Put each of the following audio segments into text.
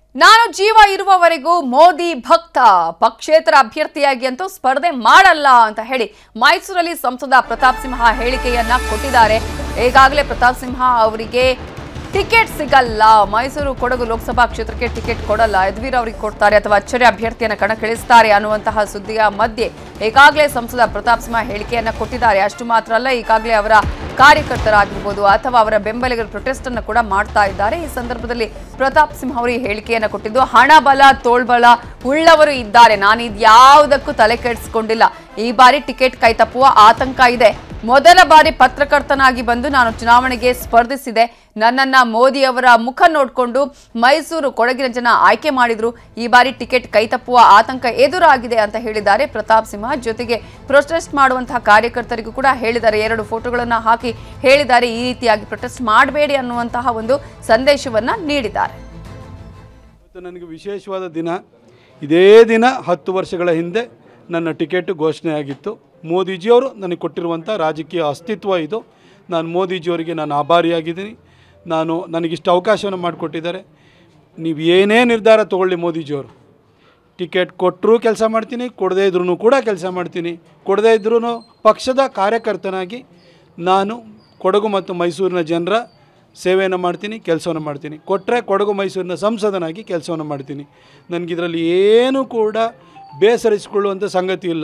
ನಾನು ಜೀವ ಇರುವವರೆಗೂ ಮೋದಿ ಭಕ್ತ ಪಕ್ಷೇತರ ಅಭ್ಯರ್ಥಿಯಾಗಿ ಅಂತೂ ಸ್ಪರ್ಧೆ ಮಾಡಲ್ಲ ಅಂತ ಹೇಳಿ ಮೈಸೂರಲ್ಲಿ ಸಂಸದ ಪ್ರತಾಪ್ ಸಿಂಹ ಹೇಳಿಕೆಯನ್ನ ಕೊಟ್ಟಿದ್ದಾರೆ. ಈಗಾಗಲೇ ಪ್ರತಾಪ್ ಸಿಂಹ ಅವರಿಗೆ ಟಿಕೆಟ್ ಸಿಗಲ್ಲ, ಮೈಸೂರು ಕೊಡಗು ಲೋಕಸಭಾ ಕ್ಷೇತ್ರಕ್ಕೆ ಟಿಕೆಟ್ ಕೊಡಲ್ಲ, ಯದುವೀರ್ ಅವರಿಗೆ ಕೊಡ್ತಾರೆ ಅಥವಾ ಅಚ್ಚರಿ ಅಭ್ಯರ್ಥಿಯನ್ನು ಕಣಕ್ಕಿಳಿಸುತ್ತಾರೆ ಅನ್ನುವಂತಹ ಸುದ್ದಿಯ ಮಧ್ಯೆ ಈಗಾಗಲೇ ಸಂಸದ ಪ್ರತಾಪ್ ಸಿಂಹ ಹೇಳಿಕೆಯನ್ನ ಕೊಟ್ಟಿದ್ದಾರೆ. ಅಷ್ಟು ಮಾತ್ರ ಅಲ್ಲ, ಈಗಾಗಲೇ ಅವರ ಕಾರ್ಯಕರ್ತರಾಗಿರ್ಬೋದು ಅಥವಾ ಅವರ ಬೆಂಬಲಿಗರು ಪ್ರೊಟೆಸ್ಟ್ ಅನ್ನು ಕೂಡ ಮಾಡ್ತಾ ಇದ್ದಾರೆ. ಈ ಸಂದರ್ಭದಲ್ಲಿ ಪ್ರತಾಪ್ ಸಿಂಹ ಅವರು ಈ ಹೇಳಿಕೆಯನ್ನು ಕೊಟ್ಟಿದ್ದು, ಹಣ ಬಲ ತೋಳ್ಬಲ ಉಳ್ಳವರು ಇದ್ದಾರೆ, ನಾನು ಇದ್ಯಾವುದಕ್ಕೂ ತಲೆ ಕೆಡಿಸಿಕೊಂಡಿಲ್ಲ, ಈ ಬಾರಿ ಟಿಕೆಟ್ ಕೈತಪ್ಪುವ ಆತಂಕ ಇದೆ, ಮೊದಲ ಬಾರಿ ಪತ್ರಕರ್ತನಾಗಿ ಬಂದು ನಾನು ಚುನಾವಣೆಗೆ ಸ್ಪರ್ಧಿಸಿದೆ, ನನ್ನನ್ನ ಮೋದಿ ಅವರ ಮುಖ ನೋಡಿಕೊಂಡು ಮೈಸೂರು ಕೊಡಗಿನ ಜನ ಆಯ್ಕೆ ಮಾಡಿದ್ರು, ಈ ಬಾರಿ ಟಿಕೆಟ್ ಕೈತಪ್ಪುವ ಆತಂಕ ಎದುರಾಗಿದೆ ಅಂತ ಹೇಳಿದ್ದಾರೆ ಪ್ರತಾಪ್ ಸಿಂಹ. ಜೊತೆಗೆ ಪ್ರೊಟೆಸ್ಟ್ ಮಾಡುವಂತಹ ಕಾರ್ಯಕರ್ತರಿಗೂ ಕೂಡ ಹೇಳಿದ್ದಾರೆ, 2 ಫೋಟೋಗಳನ್ನು ಹಾಕಿ ಹೇಳಿದ್ದಾರೆ, ಈ ರೀತಿಯಾಗಿ ಪ್ರೊಟೆಸ್ಟ್ ಮಾಡಬೇಡಿ ಅನ್ನುವಂತಹ ಒಂದು ಸಂದೇಶವನ್ನ ನೀಡಿದ್ದಾರೆ. ನನಗೆ ವಿಶೇಷವಾದ ದಿನ, ಇದೇ ದಿನ 10 ವರ್ಷಗಳ ಹಿಂದೆ ನನ್ನ ಟಿಕೆಟ್ ಘೋಷಣೆ ಆಗಿತ್ತು. ಮೋದಿಜಿಯವರು ನನಗೆ ಕೊಟ್ಟಿರುವಂಥ ರಾಜಕೀಯ ಅಸ್ತಿತ್ವ ಇದು. ನಾನು ಮೋದಿಜಿಯವರಿಗೆ ನಾನು ಆಭಾರಿಯಾಗಿದ್ದೀನಿ. ನನಗಿಷ್ಟು ಅವಕಾಶವನ್ನು ಮಾಡಿಕೊಟ್ಟಿದ್ದಾರೆ. ನೀವು ಏನೇ ನಿರ್ಧಾರ ತೊಗೊಳ್ಳಿ, ಮೋದಿಜಿಯವರು ಟಿಕೆಟ್ ಕೊಟ್ಟರೂ ಕೆಲಸ ಮಾಡ್ತೀನಿ, ಕೊಡದೇ ಇದ್ರೂ ಕೂಡ ಕೆಲಸ ಮಾಡ್ತೀನಿ, ಕೊಡದೇ ಇದ್ರೂ ಪಕ್ಷದ ಕಾರ್ಯಕರ್ತನಾಗಿ ನಾನು ಕೊಡಗು ಮತ್ತು ಮೈಸೂರಿನ ಜನರ ಸೇವೆಯನ್ನು ಮಾಡ್ತೀನಿ, ಕೆಲಸವನ್ನು ಮಾಡ್ತೀನಿ. ಕೊಟ್ಟರೆ ಕೊಡಗು ಮೈಸೂರಿನ ಸಂಸದನಾಗಿ ಕೆಲಸವನ್ನು ಮಾಡ್ತೀನಿ. ನನಗಿದರಲ್ಲಿ ಏನೂ ಕೂಡ ಬೇಸರಿಸಿಕೊಳ್ಳುವಂಥ ಸಂಗತಿ ಇಲ್ಲ.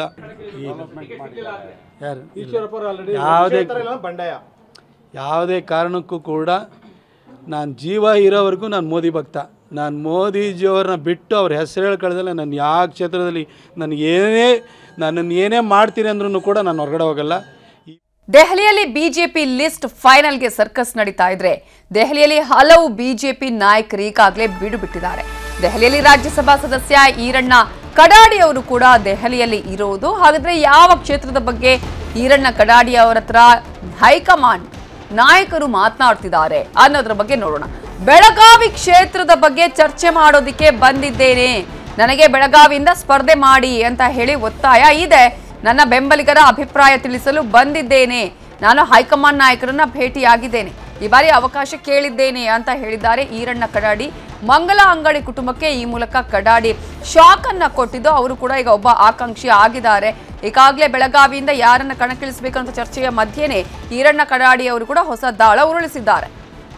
ಯಾವುದೇ ಕಾರಣಕ್ಕೂ ಕೂಡ ನಾನು ಜೀವ ಇರೋವರೆಗೂ ನಾನು ಮೋದಿ ಭಕ್ತ. ನಾನು ಮೋದಿಜಿಯವ್ರನ್ನ ಬಿಟ್ಟು ಅವ್ರ ಹೆಸರು ಹೇಳ್ಕೊಳ್ಳೋದಲ್ಲ. ನಾನು ಯಾವ ಕ್ಷೇತ್ರದಲ್ಲಿ ನನ್ನನ್ನು ಏನೇ ಮಾಡ್ತೀನಿ ಅಂದ್ರೂ ಕೂಡ ನಾನು ಹೊರಗಡೆ ಹೋಗಲ್ಲ. ದೆಹಲಿಯಲ್ಲಿ ಬಿಜೆಪಿ ಲಿಸ್ಟ್ ಫೈನಲ್ಗೆ ಸರ್ಕಸ್ ನಡೀತಾ ಇದ್ರೆ ದೆಹಲಿಯಲ್ಲಿ ಹಲವು ಬಿಜೆಪಿ ನಾಯಕರು ಈಗಾಗಲೇ ಬೀಡು ಬಿಟ್ಟಿದ್ದಾರೆ. ದೆಹಲಿಯಲ್ಲಿ ರಾಜ್ಯಸಭಾ ಸದಸ್ಯ ಈರಣ್ಣ ಕಡಾಡಿ ಅವರು ಕೂಡ ದೆಹಲಿಯಲ್ಲಿ ಇರೋದು. ಹಾಗಾದ್ರೆ ಯಾವ ಕ್ಷೇತ್ರದ ಬಗ್ಗೆ ಈರಣ್ಣ ಕಡಾಡಿ ಅವರ ಹತ್ರ ಹೈಕಮಾಂಡ್ ನಾಯಕರು ಮಾತನಾಡ್ತಿದ್ದಾರೆ ಅನ್ನೋದ್ರ ಬಗ್ಗೆ ನೋಡೋಣ. ಬೆಳಗಾವಿ ಕ್ಷೇತ್ರದ ಬಗ್ಗೆ ಚರ್ಚೆ ಮಾಡೋದಿಕ್ಕೆ ಬಂದಿದ್ದೇನೆ, ನನಗೆ ಬೆಳಗಾವಿಯಿಂದ ಸ್ಪರ್ಧೆ ಮಾಡಿ ಅಂತ ಹೇಳಿ ಒತ್ತಾಯ ಇದೆ, ನನ್ನ ಬೆಂಬಲಿಗರ ಅಭಿಪ್ರಾಯ ತಿಳಿಸಲು ಬಂದಿದ್ದೇನೆ, ನಾನು ಹೈಕಮಾಂಡ್ ನಾಯಕರನ್ನ ಭೇಟಿಯಾಗಿದ್ದೇನೆ, ಈ ಬಾರಿ ಅವಕಾಶ ಕೇಳಿದ್ದೇನೆ ಅಂತ ಹೇಳಿದ್ದಾರೆ ಈರಣ್ಣ ಕಡಾಡಿ. ಮಂಗಲ ಅಂಗಡಿ ಕುಟುಂಬಕ್ಕೆ ಈ ಮೂಲಕ ಕಡಾಡಿ ಶಾಕ್ ಅನ್ನ ಕೊಟ್ಟಿದ್ದು, ಅವರು ಕೂಡ ಈಗ ಒಬ್ಬ ಆಕಾಂಕ್ಷಿ ಆಗಿದ್ದಾರೆ. ಈಗಾಗಲೇ ಬೆಳಗಾವಿಯಿಂದ ಯಾರನ್ನ ಕಣಕ್ಕಿಳಿಸಬೇಕಂತ ಚರ್ಚೆಯ ಮಧ್ಯೆನೇ ಈರಣ್ಣ ಕಡಾಡಿ ಅವರು ಕೂಡ ಹೊಸ ದಾಳ ಉರುಳಿಸಿದ್ದಾರೆ.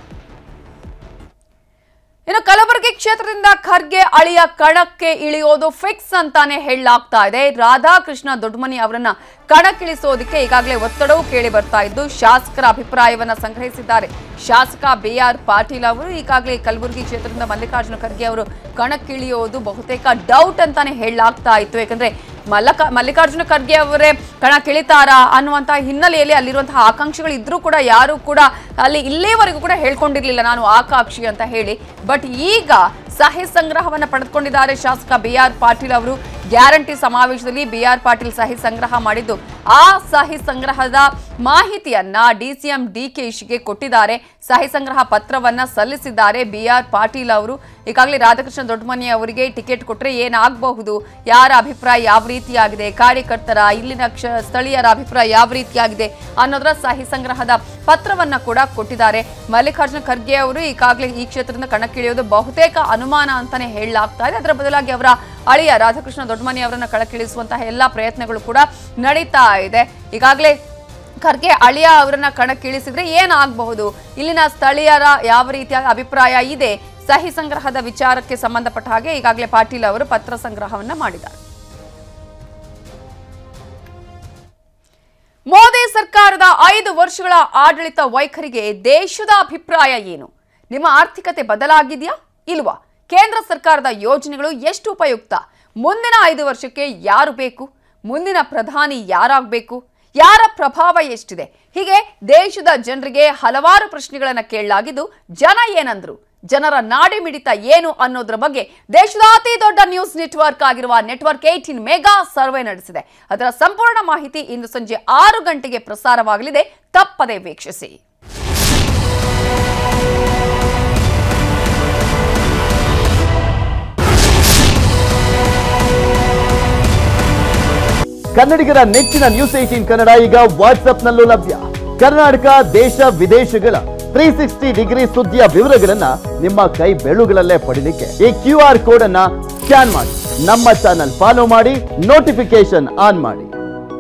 ಇನ್ನು ಕಲಬುರಗಿ ಕ್ಷೇತ್ರದಿಂದ ಖರ್ಗೆ ಅಳಿಯ ಕಣಕ್ಕೆ ಇಳಿಯೋದು ಫಿಕ್ಸ್ ಅಂತಾನೆ ಹೇಳಲಾಗ್ತಾ ಇದೆ. ರಾಧಾಕೃಷ್ಣ ದೊಡ್ಡಮನಿ ಅವರನ್ನ ಕಣಕ್ಕಿಳಿಸೋದಕ್ಕೆ ಈಗಾಗಲೇ ಒತ್ತಡವೂ ಕೇಳಿ ಬರ್ತಾ ಇದ್ದು, ಶಾಸಕರ ಅಭಿಪ್ರಾಯವನ್ನ ಸಂಗ್ರಹಿಸಿದ್ದಾರೆ. ಶಾಸಕ BR ಪಾಟೀಲ್ ಅವರು ಈಗಾಗಲೇ ಕಲಬುರಗಿ ಕ್ಷೇತ್ರದಿಂದ ಮಲ್ಲಿಕಾರ್ಜುನ ಖರ್ಗೆ ಅವರು ಕಣಕ್ಕಿಳಿಯೋದು ಬಹುತೇಕ ಡೌಟ್ ಅಂತಾನೆ ಹೇಳಲಾಗ್ತಾ ಇತ್ತು. ಯಾಕಂದ್ರೆ ಮಲ್ಲಿಕಾರ್ಜುನ ಖರ್ಗೆ ಅವರೇ ಕಣಕ್ಕಿಳಿತಾರಾ ಅನ್ನುವಂತಹ ಹಿನ್ನೆಲೆಯಲ್ಲಿ ಅಲ್ಲಿರುವಂತಹ ಆಕಾಂಕ್ಷಿಗಳು ಇದ್ರೂ ಕೂಡ ಯಾರು ಕೂಡ ಇಲ್ಲಿವರೆಗೂ ಕೂಡ ಹೇಳ್ಕೊಂಡಿರ್ಲಿಲ್ಲ ನಾನು ಆಕಾಂಕ್ಷಿ ಅಂತ ಹೇಳಿ. ಬಟ್ ಈಗ ಸಹಿ ಸಂಗ್ರಹವನ್ನ ಪಡೆದುಕೊಂಡಿದ್ದಾರೆ ಶಾಸಕ BR ಪಾಟೀಲ್ ಅವರು. ಗ್ಯಾರಂಟಿ ಸಮಾವೇಶದಲ್ಲಿ BR ಪಾಟೀಲ್ ಸಹಿ ಸಂಗ್ರಹ ಮಾಡಿದ್ದು, ಆ ಸಹಿ ಸಂಗ್ರಹದ ಮಾಹಿತಿಯನ್ನ DCM DKಶಿಗೆ ಕೊಟ್ಟಿದ್ದಾರೆ. ಸಹಿ ಸಂಗ್ರಹ ಪತ್ರವನ್ನ ಸಲ್ಲಿಸಿದ್ದಾರೆ BR ಪಾಟೀಲ್ ಅವರು. ಈಗಾಗಲೇ ರಾಧಾಕೃಷ್ಣ ದೊಡ್ಡಮನಿ ಅವರಿಗೆ ಟಿಕೆಟ್ ಕೊಟ್ಟರೆ ಏನಾಗಬಹುದು, ಯಾರ ಅಭಿಪ್ರಾಯ ಯಾವ ರೀತಿಯಾಗಿದೆ, ಕಾರ್ಯಕರ್ತರ ಇಲ್ಲಿನ ಸ್ಥಳೀಯರ ಅಭಿಪ್ರಾಯ ಯಾವ ರೀತಿಯಾಗಿದೆ ಅನ್ನೋದರ ಸಹಿ ಸಂಗ್ರಹದ ಪತ್ರವನ್ನ ಕೂಡ ಕೊಟ್ಟಿದ್ದಾರೆ. ಮಲ್ಲಿಕಾರ್ಜುನ ಖರ್ಗೆ ಅವರು ಈಗಾಗಲೇ ಈ ಕ್ಷೇತ್ರದಿಂದ ಕಣಕ್ಕಿಳಿಯೋದು ಬಹುತೇಕ ಅನುಮಾನ ಅಂತಾನೆ ಹೇಳಲಾಗ್ತಾ ಇದೆ. ಅದರ ಬದಲಾಗಿ ಅವರ ಅಳಿಯ ರಾಧಾಕೃಷ್ಣ ದೊಡ್ಡಮನಿ ಅವರನ್ನ ಕಣಕ್ಕಿಳಿಸುವಂತಹ ಎಲ್ಲಾ ಪ್ರಯತ್ನಗಳು ಕೂಡ ನಡೀತಾ ಇದೆ. ಈಗಾಗಲೇ ಖರ್ಗೆ ಅಳಿಯ ಅವರನ್ನ ಕಣಕ್ಕಿಳಿಸಿದ್ರೆ ಏನಾಗಬಹುದು, ಇಲ್ಲಿನ ಸ್ಥಳೀಯರ ಯಾವ ರೀತಿಯ ಅಭಿಪ್ರಾಯ ಇದೆ, ಸಹಿ ಸಂಗ್ರಹದ ವಿಚಾರಕ್ಕೆ ಸಂಬಂಧಪಟ್ಟ ಹಾಗೆ ಈಗಾಗಲೇ ಪಾಟೀಲ್ ಅವರು ಪತ್ರ ಸಂಗ್ರಹವನ್ನ ಮಾಡಿದ್ದಾರೆ. ಮೋದಿ ಸರ್ಕಾರದ 5 ವರ್ಷಗಳ ಆಡಳಿತ ವೈಖರಿಗೆ ದೇಶದ ಅಭಿಪ್ರಾಯ ಏನು? ನಿಮ್ಮ ಆರ್ಥಿಕತೆ ಬದಲಾಗಿದೆಯಾ ಇಲ್ವಾ? ಕೇಂದ್ರ ಸರ್ಕಾರದ ಯೋಜನೆಗಳು ಎಷ್ಟು ಉಪಯುಕ್ತ? ಮುಂದಿನ 5 ವರ್ಷಕ್ಕೆ ಯಾರು ಬೇಕು? ಮುಂದಿನ ಪ್ರಧಾನಿ ಯಾರಾಗಬೇಕು? ಯಾರ ಪ್ರಭಾವ ಎಷ್ಟಿದೆ? ಹೀಗೆ ದೇಶದ ಜನರಿಗೆ ಹಲವಾರು ಪ್ರಶ್ನೆಗಳನ್ನು ಕೇಳಲಾಗಿದ್ದು, ಜನ ಏನಂದ್ರು, ಜನರ ನಾಡಿ ಮಿಡಿತ ಏನು ಅನ್ನೋದ್ರ ಬಗ್ಗೆ ದೇಶದ ಅತಿ ದೊಡ್ಡ ನ್ಯೂಸ್ ನೆಟ್ವರ್ಕ್ ಆಗಿರುವ ನೆಟ್ವರ್ಕ್ 18 ಮೆಗಾ ಸರ್ವೆ ನಡೆಸಿದೆ. ಅದರ ಸಂಪೂರ್ಣ ಮಾಹಿತಿ ಇಂದು ಸಂಜೆ 6 ಗಂಟೆಗೆ ಪ್ರಸಾರವಾಗಲಿದೆ, ತಪ್ಪದೇ ವೀಕ್ಷಿಸಿ. ಕನ್ನಡಿಗರ ನೆಚ್ಚಿನ ನ್ಯೂಸ್ 18 ಕನ್ನಡ ಈಗ ವಾಟ್ಸ್ಆಪ್ನಲ್ಲೂ ಲಭ್ಯ. ಕರ್ನಾಟಕ, ದೇಶ ವಿದೇಶಗಳ 360 ಡಿಗ್ರಿ ಸುದ್ದಿಯ ವಿವರಗಳನ್ನ ನಿಮ್ಮ ಕೈ ಬೆರಳುಗಳಲ್ಲೇ ಪಡಿಲಿಕ್ಕೆ ಈ QR ಕೋಡ್ ಅನ್ನ ಸ್ಕ್ಯಾನ್ ಮಾಡಿ, ನಮ್ಮ ಚಾನಲ್ ಫಾಲೋ ಮಾಡಿ, ನೋಟಿಫಿಕೇಶನ್ ಆನ್ ಮಾಡಿ.